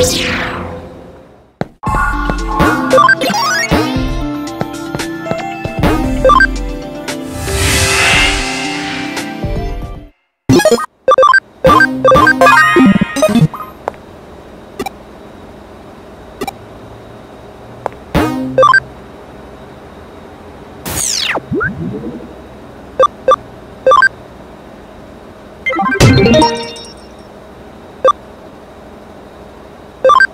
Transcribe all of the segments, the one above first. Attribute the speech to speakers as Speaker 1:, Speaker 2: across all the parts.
Speaker 1: you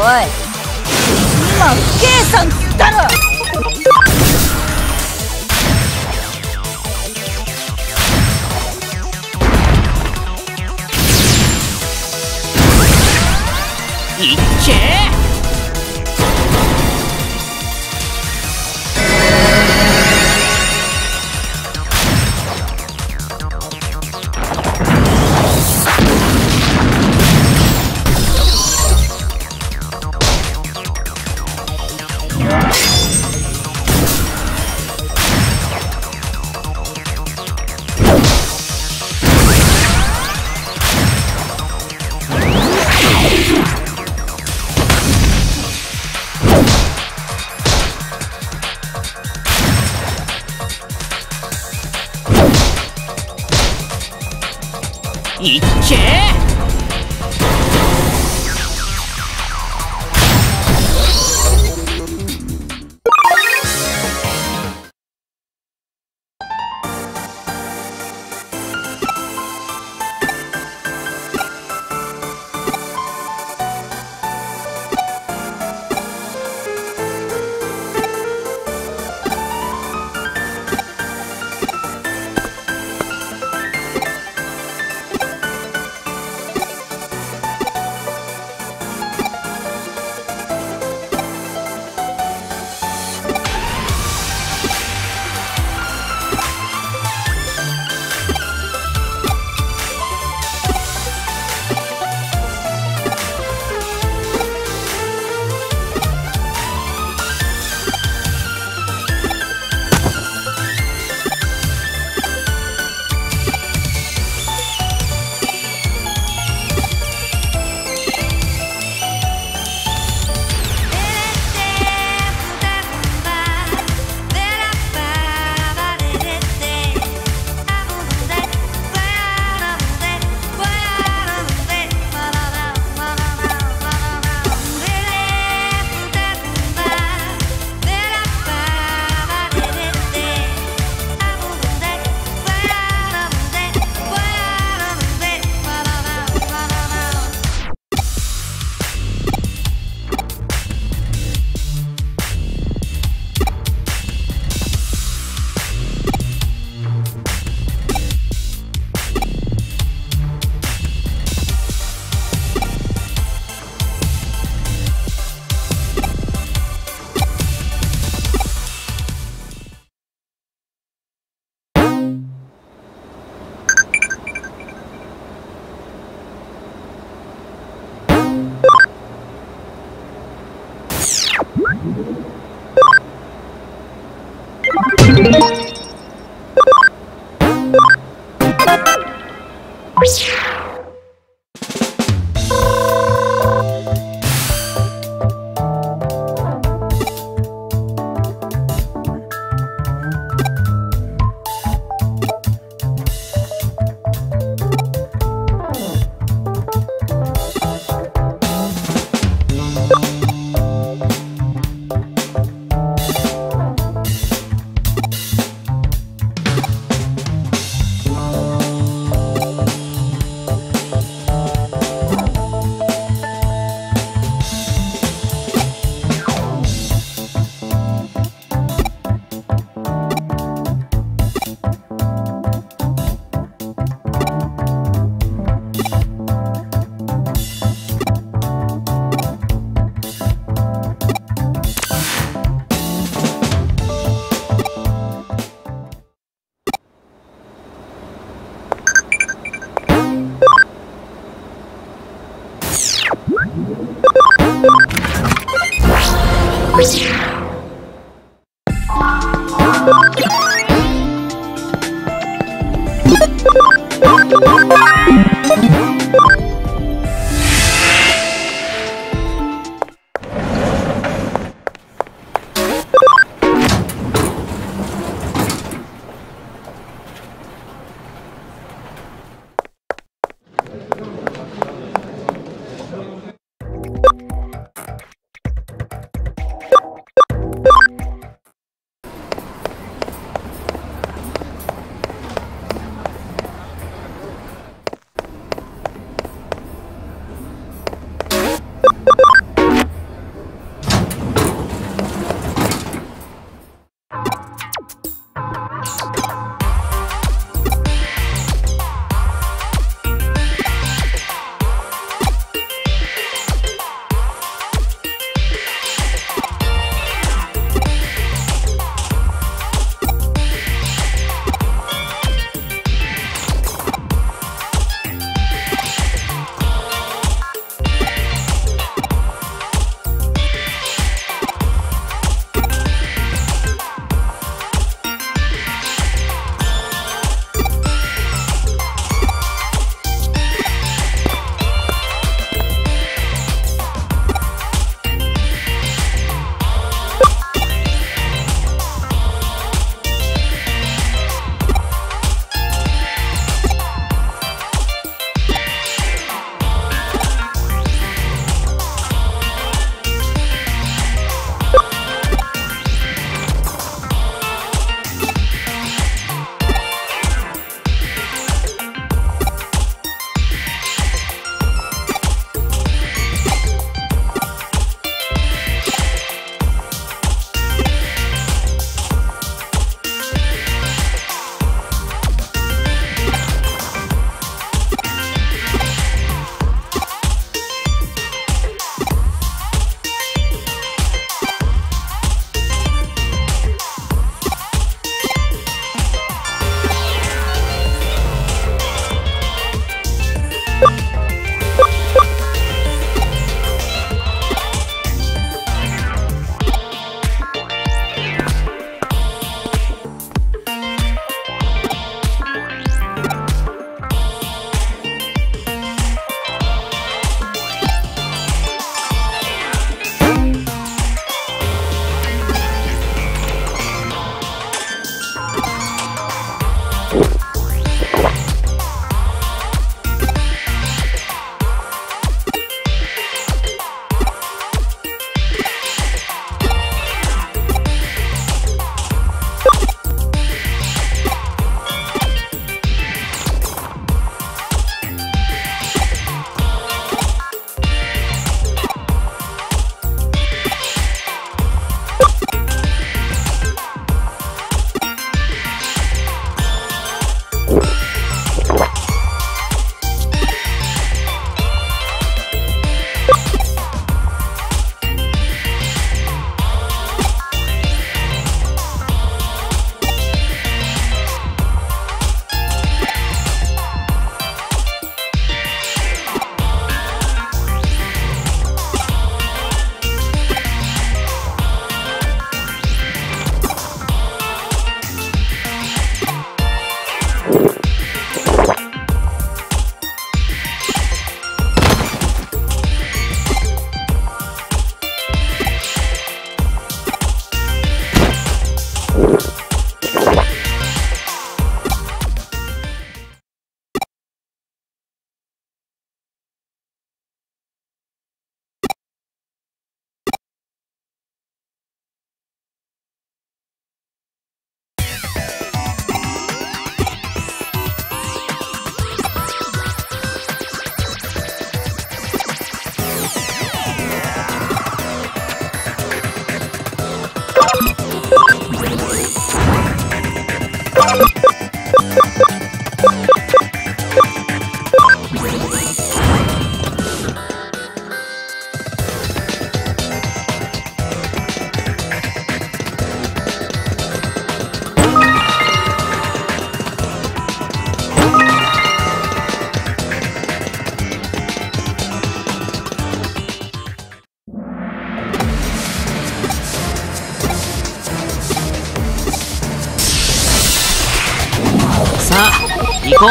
Speaker 1: い、今計算つったろ。
Speaker 2: いっちゃいっちゃ行こう。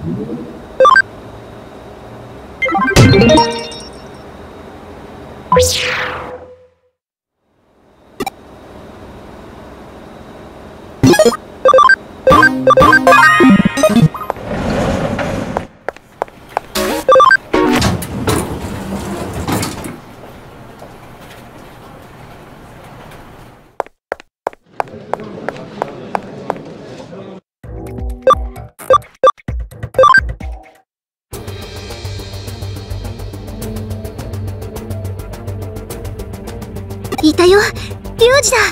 Speaker 3: いたよ、リュウジだ。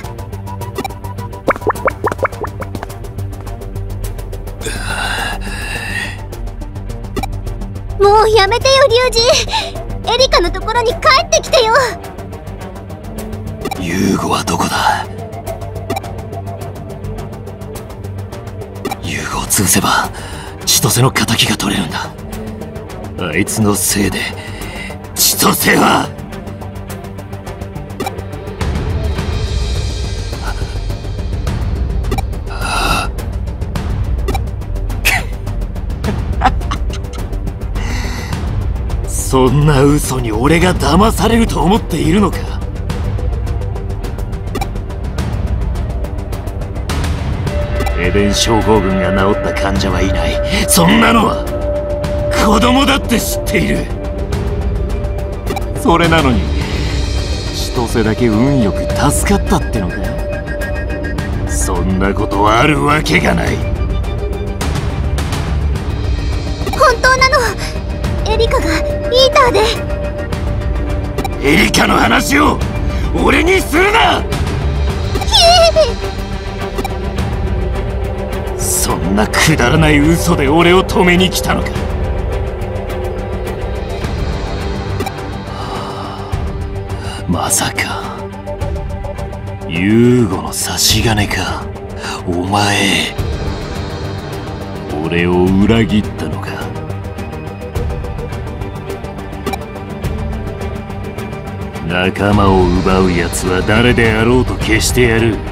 Speaker 3: もうやめてよ、リュウジ。エリカのところに帰ってきてよ。
Speaker 4: ユーゴはどこだ。ユーゴを潰せば千歳の敵が取れるんだ。あいつのせいで千歳はそんな嘘に俺が騙されると思っているのか。エデン症候群が治った患者はいない。そんなのは子供だって知っている。それなのに千歳だけ運よく助かったってのか。そんなことはあるわけがない。
Speaker 3: 本当なの。エリカがイーターで。
Speaker 4: エリカの話を俺にするな。そんなくだらない嘘で俺を止めに来たのか。まさかユーゴの差し金か。お前俺を裏切ったのか。仲間を奪うやつは誰であろうと消してやる。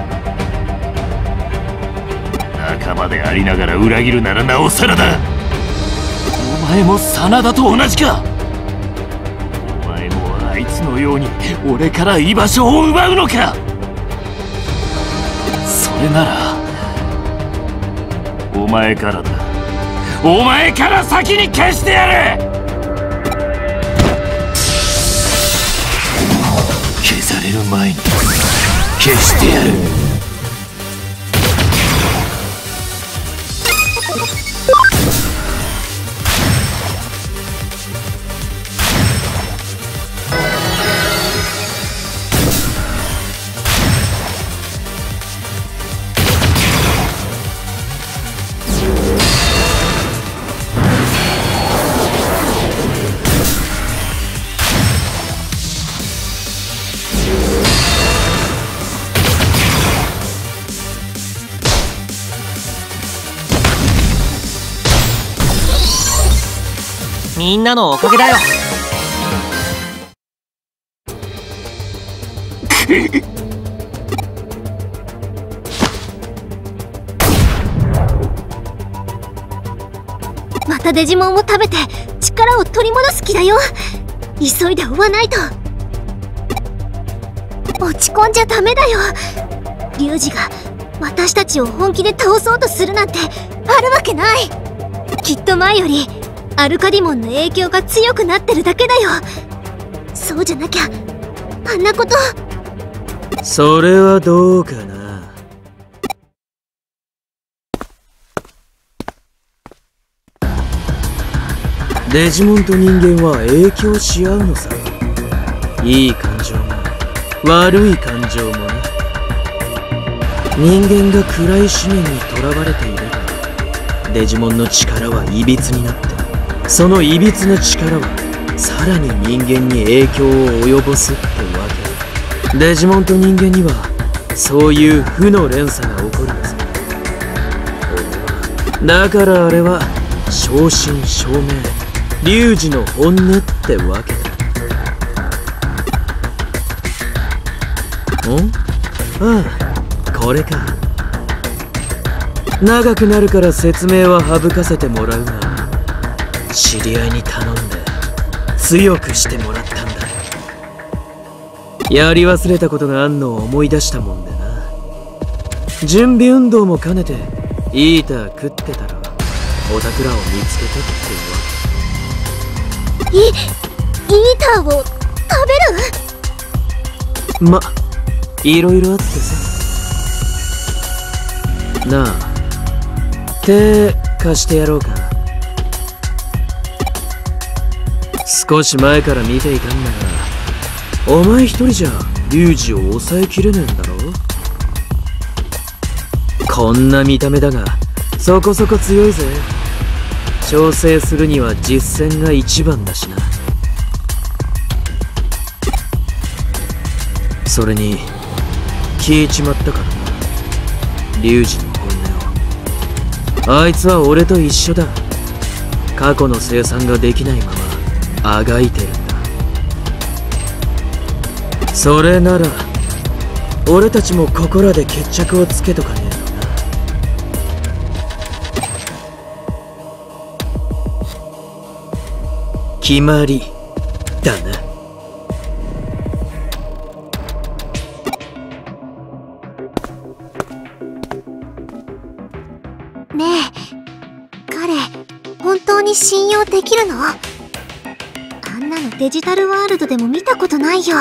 Speaker 4: 仲間でありながら裏切るならなおさらだ。お前も真田と同じか。お前もあいつのように俺から居場所を奪うのか。それならお前からだ。お前から先に消してやる。消される前に消してやる。
Speaker 2: みんなのおかげだよ。
Speaker 3: またデジモンを食べて力を取り戻す気だよ。急いで追わないと。落ち込んじゃダメだよ。リュウジが私たちを本気で倒そうとするなんてあるわけない。きっと前よりアルカディモンの影響が強くなってるだけだよ。そうじゃなきゃあんなこと。
Speaker 5: それはどうかな。デジモンと人間は影響し合うのさ。いい感情も悪い感情もね。人間が暗い使命にとらわれていればデジモンの力はいびつになって、そのいびつな力はさらに人間に影響を及ぼすってわけ。デジモンと人間にはそういう負の連鎖が起こるのさ。だからあれは正真正銘リュウジの本音ってわけだ。ああ、これか。 長くなるから説明は省かせてもらうが、知り合いに頼んで強くしてもらったんだ。やり忘れたことがあんのを思い出したもんでな。準備運動も兼ねてイーター食ってたらオタクらを見つけたっていうわけ。
Speaker 3: イーターを食べる？
Speaker 5: ま、いろいろあってさ。なあ、手貸してやろうか。少し前から見ていたんだが、お前一人じゃリュウジを抑えきれねえんだろ。こんな見た目だがそこそこ強いぜ。調整するには実戦が一番だしな。それに聞いちまったからな、リュウジの本音を。あいつは俺と一緒だ。過去の生産ができないままあがいてるんだ。それなら俺たちもここらで決着をつけとかねえとな。決まりだな。
Speaker 3: ねえ、彼本当に信用できるの？あんなのデジタルワールドでも見たことないよ。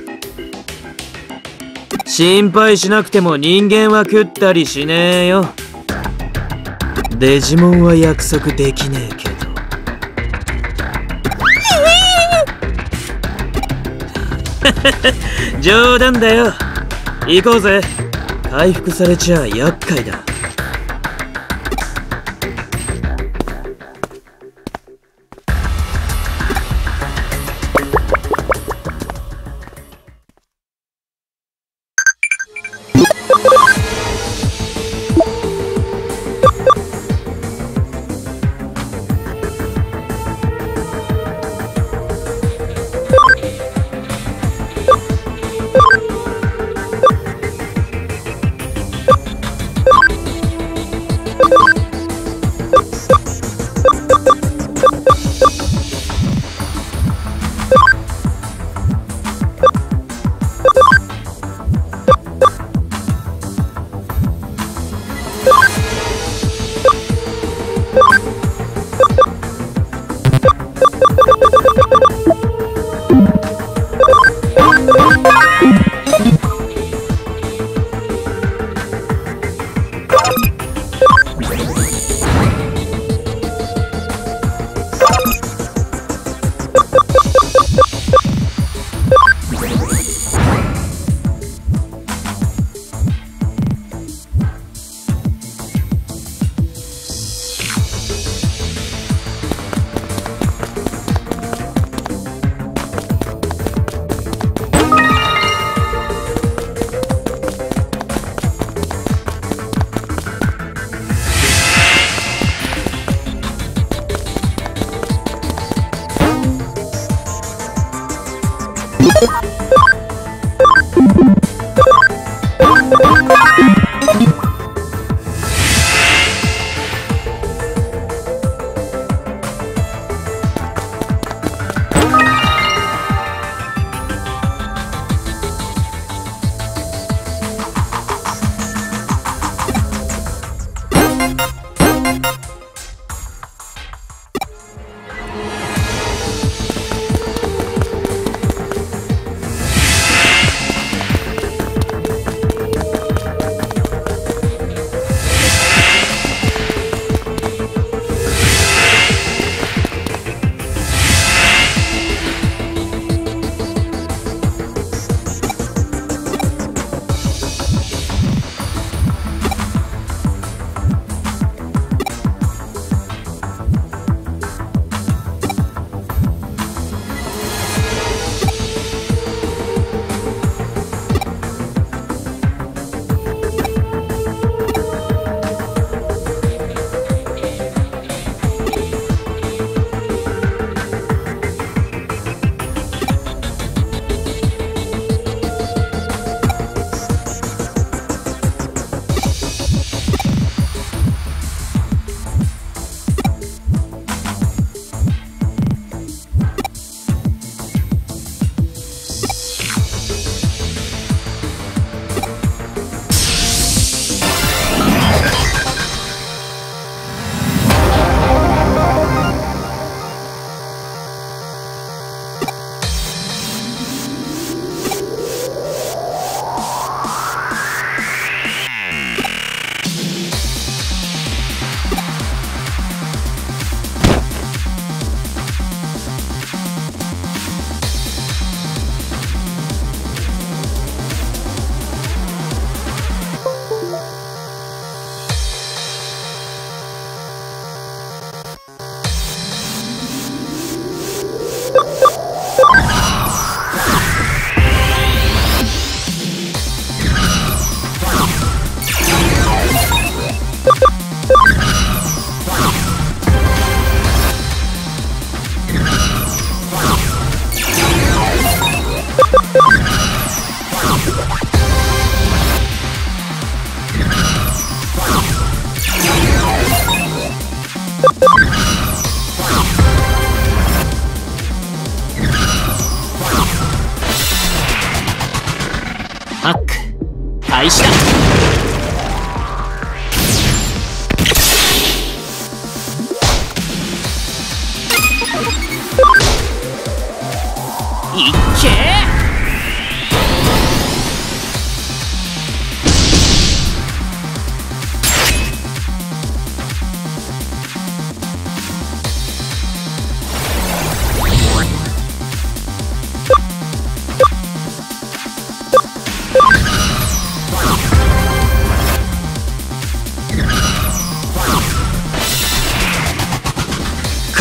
Speaker 5: 心配しなくても人間は食ったりしねえよ。デジモンは約束できねえけど。冗談だよ。行こうぜ。回復されちゃ厄介だ。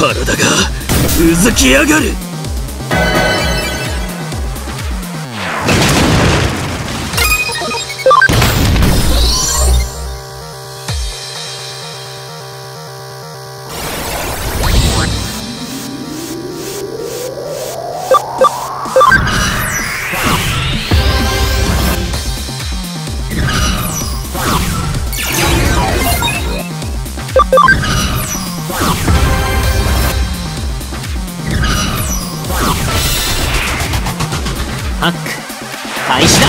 Speaker 5: 体がうずき上がる。
Speaker 2: ハック開始だ。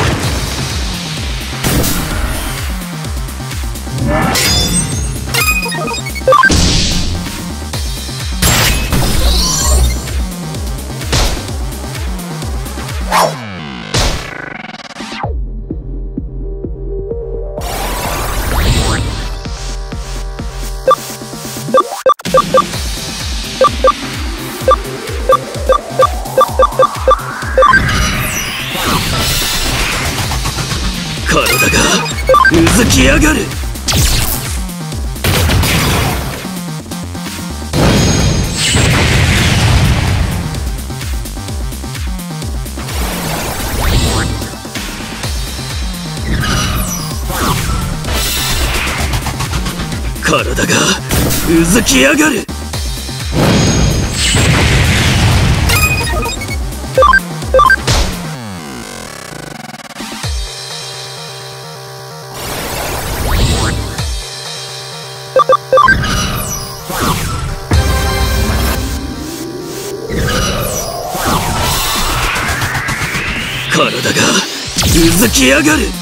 Speaker 5: 体がうずき上がる。体がうずき上がる。体がうずき上がる。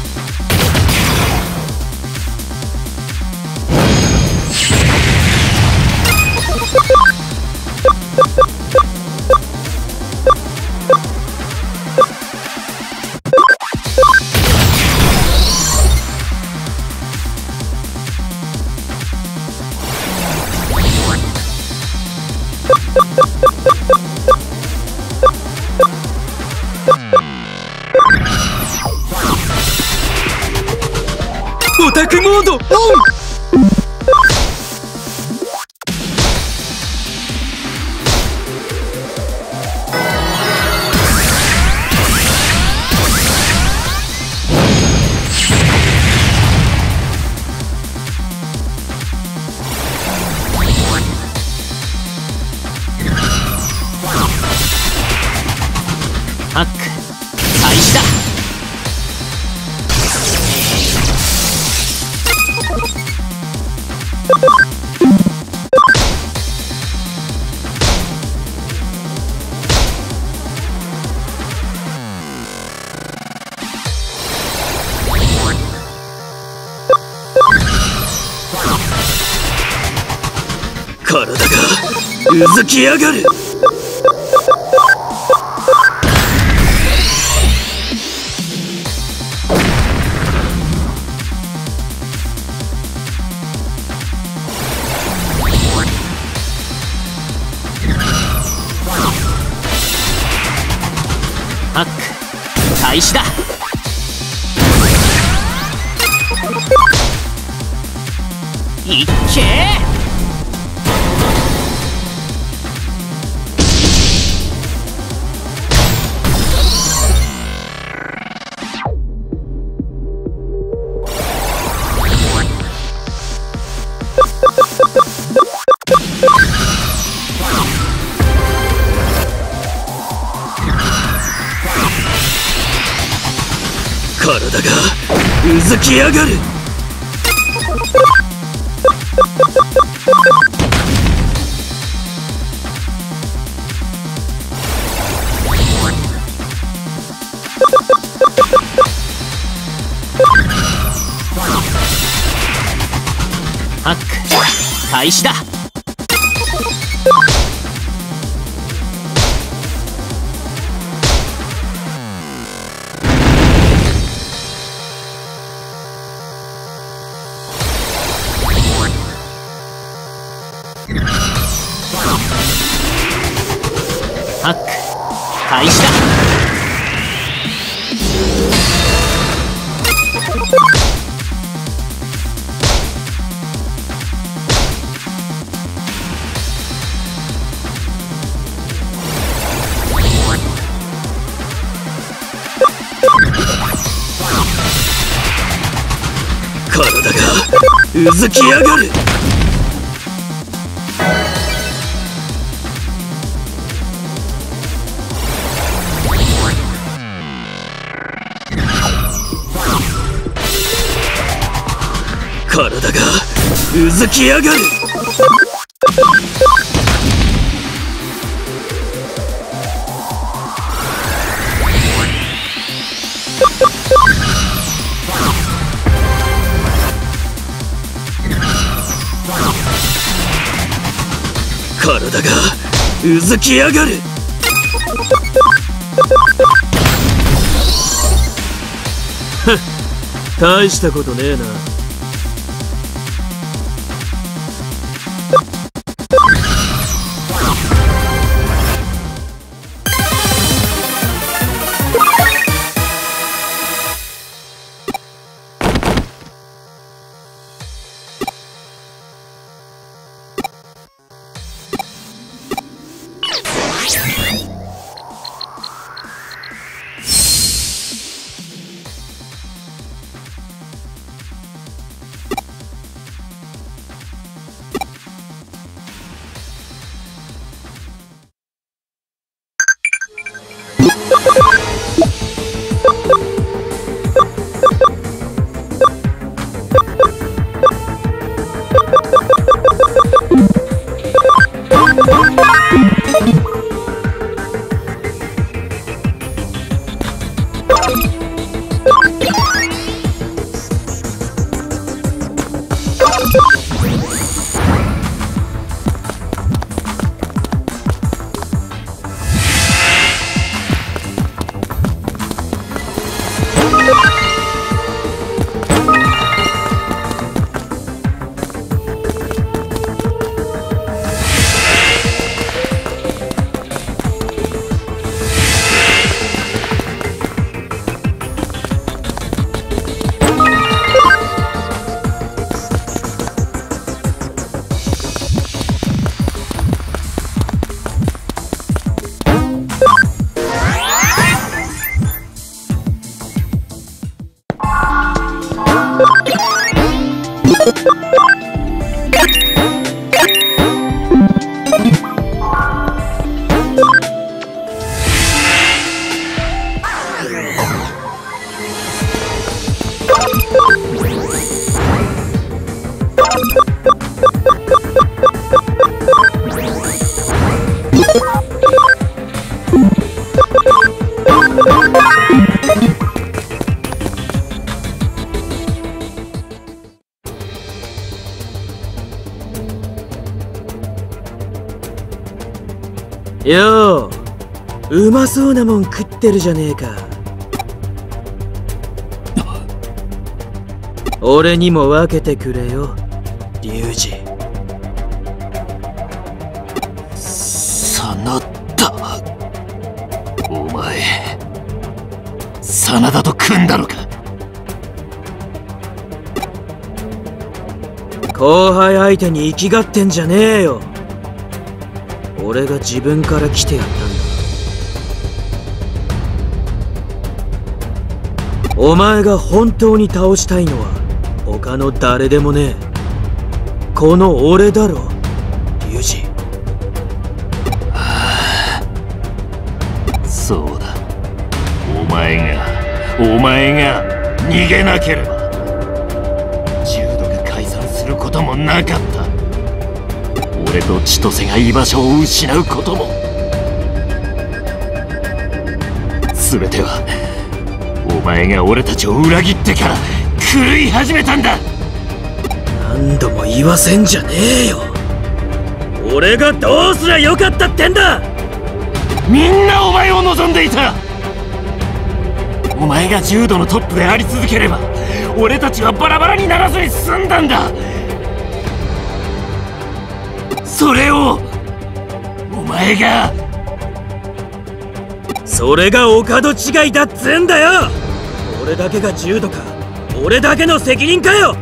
Speaker 5: オタクモードオン。
Speaker 2: ハック開始だ。
Speaker 5: 体がうずき上がる。
Speaker 2: ハック開始だ。いっけー。
Speaker 5: 体がうずき上がる。
Speaker 2: ハック開始だ。ハック開始だ。
Speaker 5: 体がうずきやがる。体がうずきやがる。体がうずきやがる。大したことねえな。よう、うまそうなもん食ってるじゃねえか。俺にも分けてくれよ、龍二。
Speaker 4: 真田、お前真田と組んだのか。
Speaker 5: 後輩相手に生きがってんじゃねえよ。俺が自分から来てやったんだ。お前が本当に倒したいのは他の誰でもねえ、この俺だろ、龍二。
Speaker 4: そうだ、お前が逃げなければ柔道が解散することもなかった。俺と千歳が居場所を失うことも。全てはお前が俺たちを裏切ってから狂い始めたんだ。
Speaker 5: 何度も言わせんじゃねえよ。俺がどうすりゃよかったってんだ。
Speaker 4: みんなお前を望んでいた。お前が柔道のトップであり続ければ俺たちはバラバラにならずに済んだんだ。それをお前が。
Speaker 5: それがお門違いだっつんだよ。俺だけが柔道か、俺だけの責任かよ。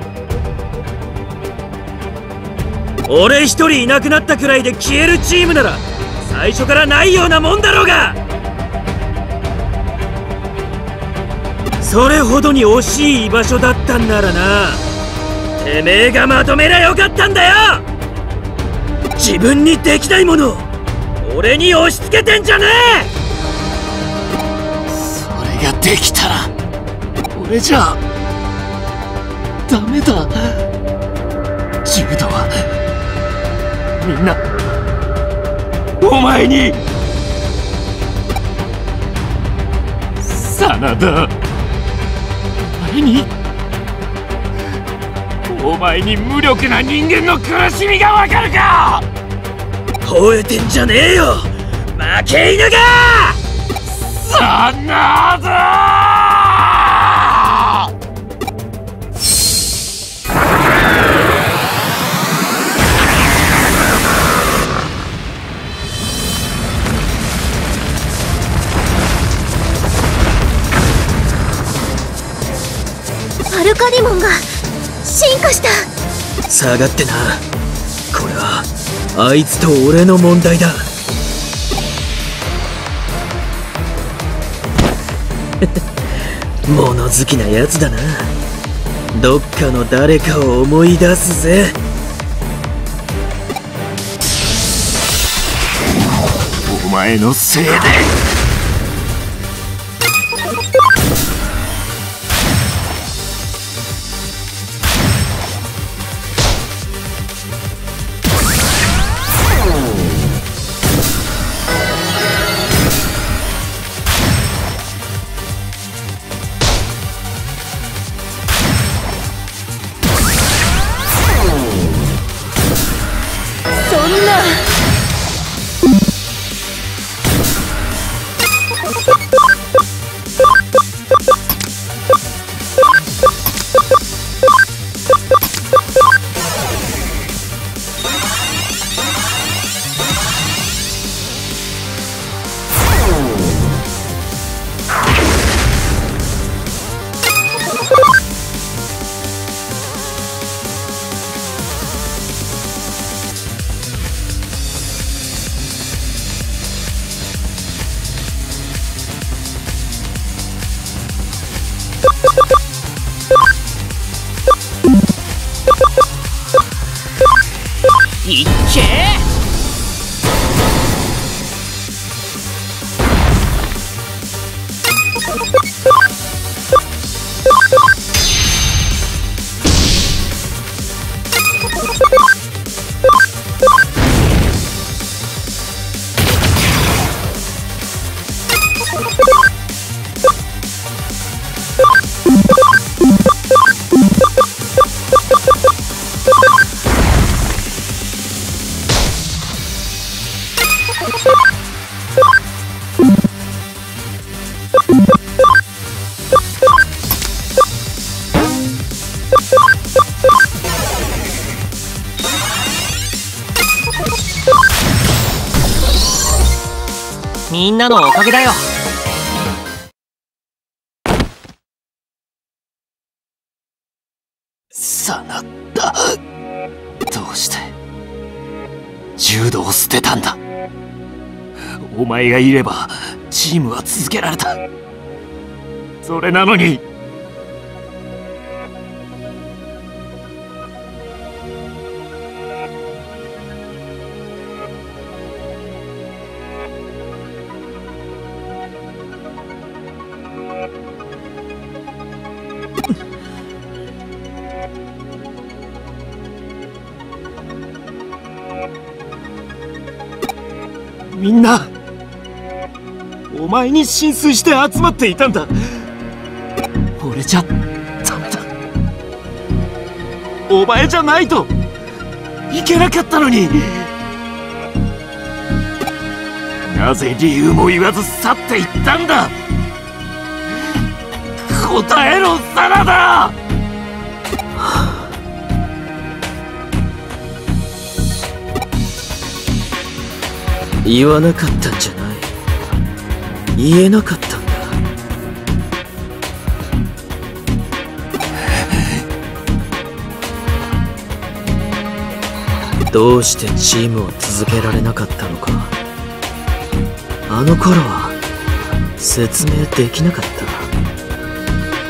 Speaker 5: 俺一人いなくなったくらいで消えるチームなら最初からないようなもんだろうが。 それほどに惜しい居場所だったんならな、てめえがまとめりゃよかったんだよ。自分にできないものを俺に押し付けてんじゃねえ。
Speaker 4: それができたら俺じゃダメだ。柔道はみんなお前に。真田、お前に無力な人間の苦しみがわかるか。
Speaker 5: 吠えてんじゃねえよ負け犬が。
Speaker 4: 真田。
Speaker 3: アルカディモンが進化した。
Speaker 5: 下がってな。これはあいつと俺の問題だ。物好きなやつだな。どっかの誰かを思い出すぜ。
Speaker 4: お前のせいで
Speaker 2: いっけー。みんなのおかげだよ。
Speaker 4: 真田、どうして柔道を捨てたんだ。お前がいればチームは続けられた。それなのにみんなお前に心酔して集まっていたんだ。俺じゃダメだ。お前じゃないといけなかったのに。なぜ理由も言わず去っていったんだ。答えろ真田。
Speaker 5: 言わなかったんじゃない。言えなかったんだ。どうしてチームを続けられなかったのか、あの頃は説明できなかった。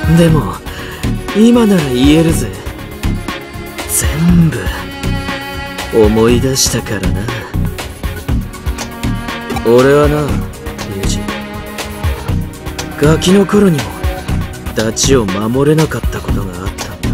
Speaker 5: でも今なら言えるぜ。全部思い出したからな。俺はな、ユージ、ガキの頃にもダチを守れなかったことがあったんだ。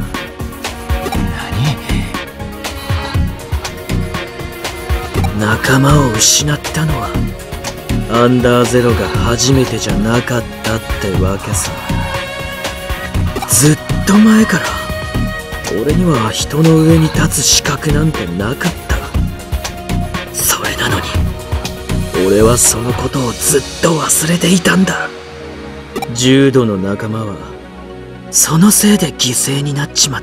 Speaker 5: 仲間を失ったのはアンダーゼロが初めてじゃなかったってわけさ。ずっと前から俺には人の上に立つ資格なんてなかった。それなのに俺はそのことをずっと忘れていたんだ。重度の仲間はそのせいで犠牲になっちまった。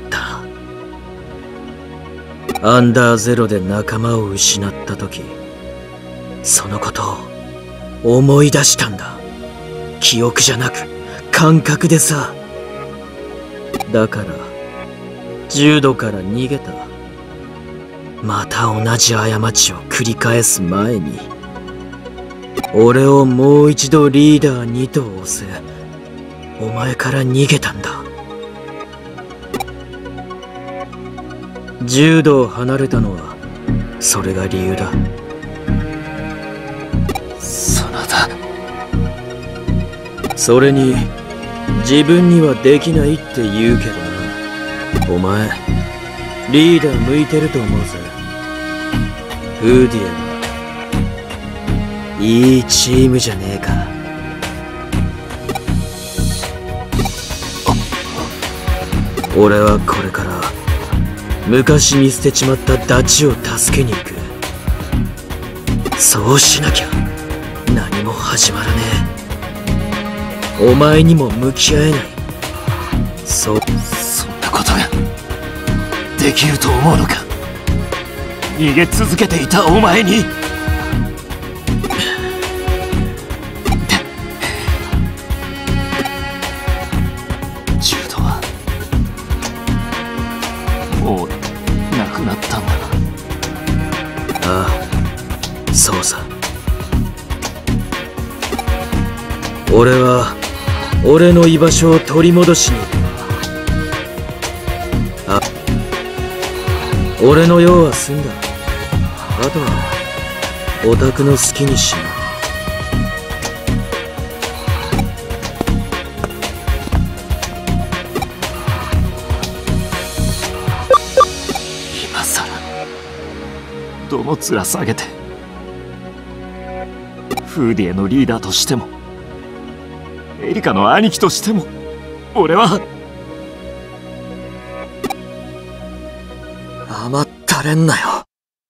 Speaker 5: アンダーゼロで仲間を失った時、そのことを思い出したんだ。記憶じゃなく感覚でさ。だから重度から逃げた。また同じ過ちを繰り返す前に俺をもう一度リーダーにと押せ、お前から逃げたんだ。柔道を離れたのはそれが理由だ。
Speaker 4: 真田。
Speaker 5: それに自分にはできないって言うけどな。お前リーダー向いてると思うぜ。フーディアはいいチームじゃねえか。俺はこれから昔見捨てちまったダチを助けに行く。そうしなきゃ何も始まらねえ。お前にも向き合えない。そんな
Speaker 4: ことができると思うのか。逃げ続けていたお前に。柔道はもうなくなったんだな。
Speaker 5: ああ、そうさ。俺は俺の居場所を取り戻しに行く。あ、俺の用は済んだ。あとはオタクの好きにしよう。
Speaker 4: 今さらどの面下げてフーディエのリーダーとしてもエリカの兄貴としても俺は
Speaker 5: 甘ったれんなよ。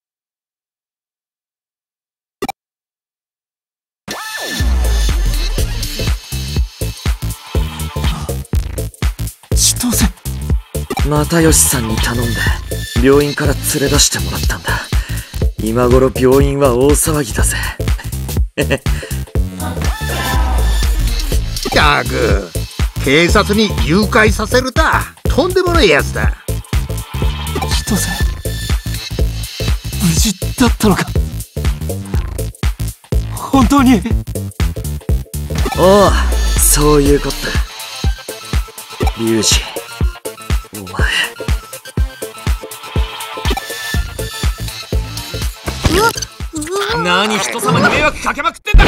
Speaker 4: 千歳。
Speaker 5: 又吉さんに頼んで病院から連れ出してもらったんだ。今頃病院は大騒ぎだぜ。
Speaker 6: ったく警察に誘拐させるたとんでもないやつだ。
Speaker 4: 千歳、無事だったのか。本当に。
Speaker 5: おう、そういうこった。リュウジ、お前何人様に迷惑かけまくってんだ。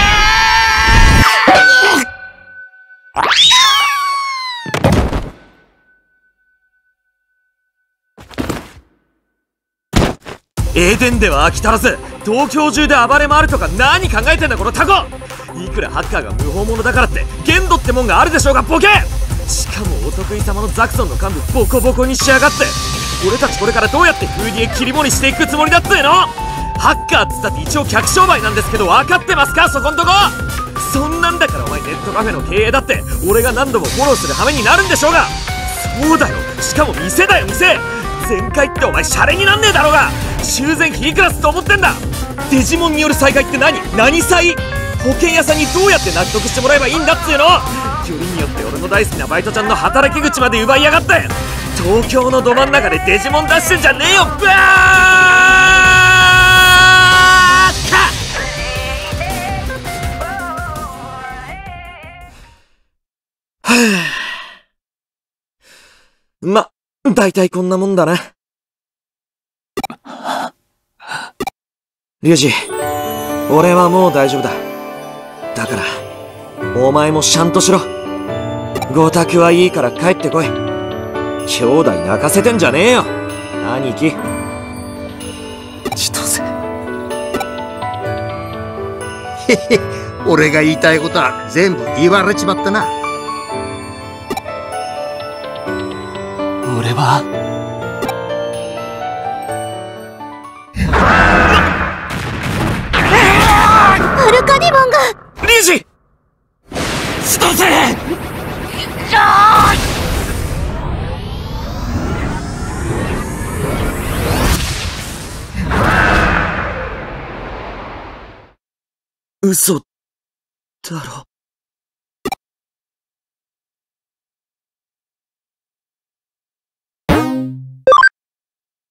Speaker 5: エデンでは飽き足らず東京中で暴れ回るとか何考えてんだこのタコ。いくらハッカーが無法者だからって限度ってもんがあるでしょうがボケ。しかもお得意様のザクソンの幹部ボコボコにしやがって。俺たちこれからどうやってフーディエ切り盛りしていくつもりだっつうの。ハッカーっつったって一応客商売なんですけど分かってますかそこんとこ。そんなんだからお前ネットカフェの経営だって俺が何度もフォローする羽目になるんでしょうが。そうだよ、しかも店だよ店。全開ってお前シャレになんねえだろうが。修繕費いくらすと思ってんだ。デジモンによる再開って何債。保険屋さんにどうやって納得してもらえばいいんだっつうの。よりによって俺の大好きなバイトちゃんの働き口まで奪いやがって。東京のど真ん中でデジモン出してんじゃねえよバーカ。はぁま、大体こんなもんだな。リュウジ、俺はもう大丈夫だ。だから、お前もシャンとしろ。ごたくはいいから帰ってこい。兄弟泣かせてんじゃねえよ、兄貴。
Speaker 6: 千歳。へへ、俺が言いたいことは全部言われちまったな。
Speaker 2: 俺は
Speaker 3: アルカディモンが。
Speaker 5: リュウジ！
Speaker 2: 千歳！
Speaker 5: 嘘だろ。